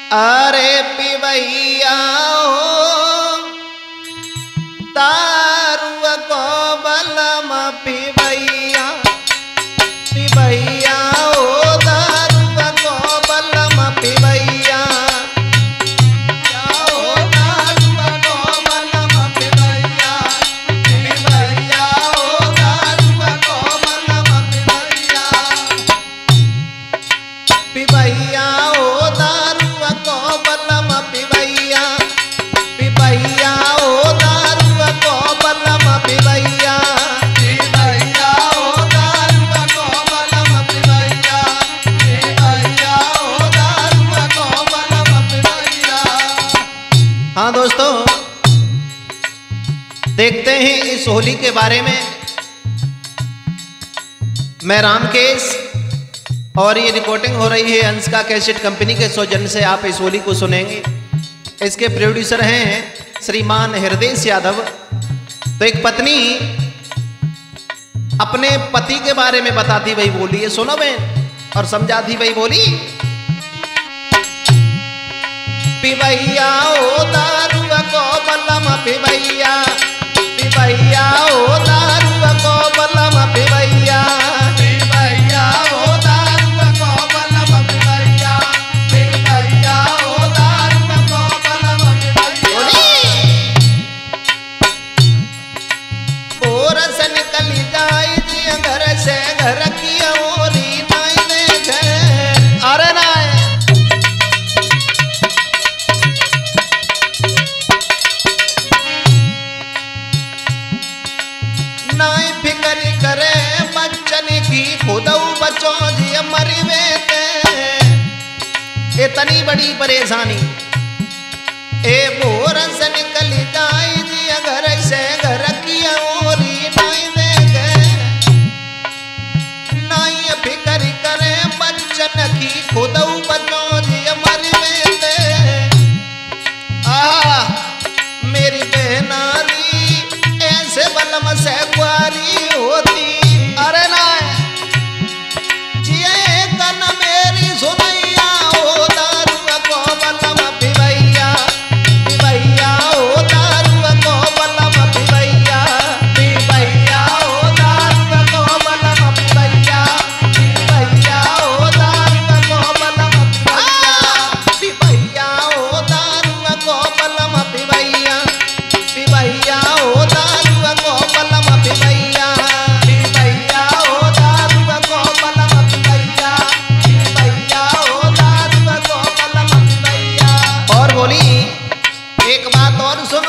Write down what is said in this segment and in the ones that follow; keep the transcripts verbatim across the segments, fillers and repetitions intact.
अरे पिबैया दारू को बलम पिबैया पिबैया ओ दारू को बलम पिबैया पिबैया ओ दारू को बलम पिबैया पिबैया ओ दारू को बलम पिबैया पिबैया ओ दारू को बलम पिबैया पिबैया ओ दारू को बलम पिबैया। हाँ दोस्तों, देखते हैं इस होली के बारे में। मैं रामकेश और ये रिकॉर्डिंग हो रही है अंशका कैसेट कंपनी के सौजन्य से। आप इस होली को सुनेंगे। इसके प्रोड्यूसर हैं श्रीमान हृदय यादव। तो एक पत्नी अपने पति के बारे में बताती वही बोली है, सुनो बहन, और समझाती वही बोली। पिबैया ओ दारू को बलम पिबैया पिबैया ओ दारू को बलम पिबैया पिबैया ओ घर की ओरी नाई देखे। अरे नाय नाई फिक्र करे बच्चन की खुदऊ बचो जी मरी बेते। इतनी बड़ी परेशानी ए बोर से निकल जाए जी घर से घर की ओरी नाई देखे। फिक्र करे बच्चन की खुदऊ बचो जी मरी बेते। आ मेरी बहनारी ऐसे बलम से कुआरी होती। अरे ना जिए कन मेरी सुनैया ओ दारू को बलम पिबैया पिबैया ओ दारू को बलम पिबैया पिबैया ओ दारू को बलम पिबैया पिबैया ओ दारू को बलम पिबैया ओ दारू को बलम पिबैया पिबैया ओ दारू को बलम पिबैया पिबैया ओ दारू को बलम पिबैया पिबैया ओ दारू को बलम पिबैया। और बोली एक बात और सुनो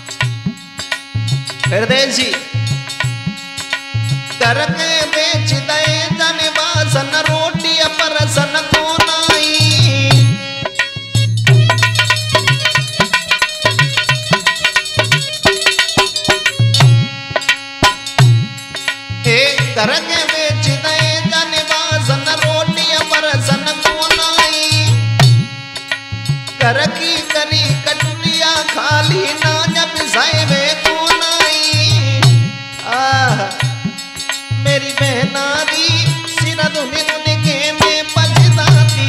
हृदय जी, करके बेच दे जन बासन रोटी परसन को नाई। एक करके बेच दे जन बासन रोटी परसन को नाई। कर की करी कटुरिया खाली ना जब साइबे को नाई। आह मेरी बहनारी सिर धुनी धुनी के में पछताती।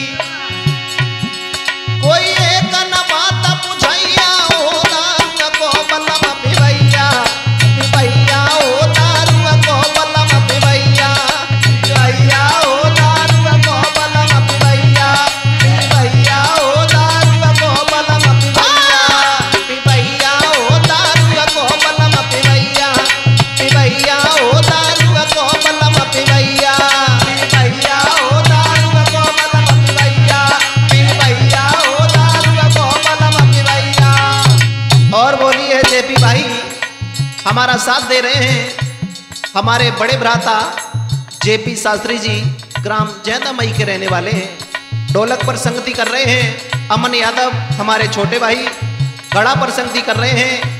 कोई एक न बात पूछैया ओ दारू को बलम पिबैया पिबैया ओ दारू को बलम पिबैया पिबैया ओ दारू को बलम पिबैया पिबैया ओ दारू को बलम पिबैया पिबैया ओ दारू को बलम पिबैया पिबैया ओ दारू को बलम पिबैया पिबैया ओ दारू को बलम पिबैया पिबैया ओ दारू को बलम पिबैया। और बोली है जेपी भाई हमारा साथ दे रहे हैं हमारे बड़े भ्राता जेपी शास्त्री जी, ग्राम जैदामई के रहने वाले हैं। ढोलक पर संगति कर रहे हैं अमन यादव हमारे छोटे भाई। गड़ा पर संगति कर रहे हैं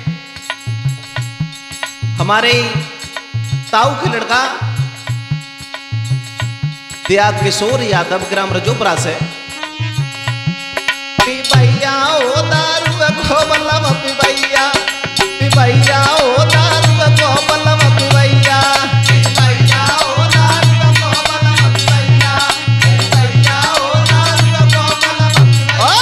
हमारे ताऊ के लड़का त्याग किशोर यादव, ग्राम रजोपुरा से। पिबैया ओ दारू को बलम पिबैया पिबैया ओ दारू को बलम पिबैया पिबैया ओ दारू को बलम पिबैया पिबैया ओ दारू को बलम पिबैया।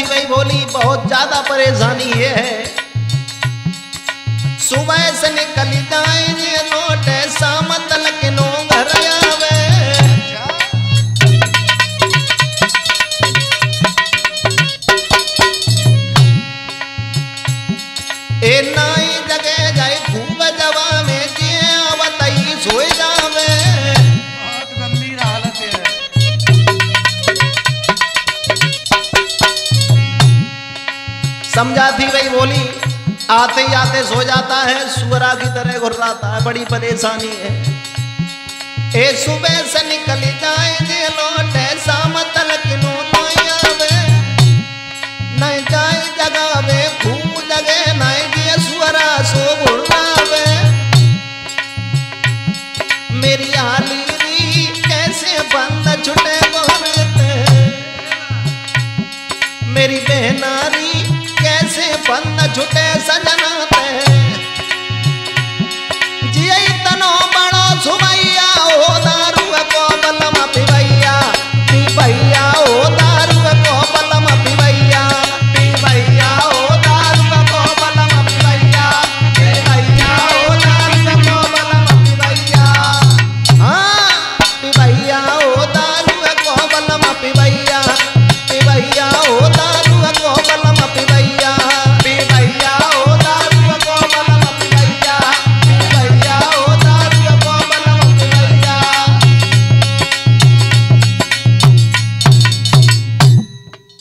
थी भाई बोली बहुत ज्यादा परेशानी ये है, सुबह से निकल जाए ये लौटे शाम तलक नो घर आवे। ए नाई जगह जाए खूब जवा में जे आवतई सोए जावे। बहुत गंभीर हालत है। समझा थी भाई बोली आते ही आते सो जाता है, सुअरा की तरह घुर्राता है, बड़ी परेशानी है। ए सुबह से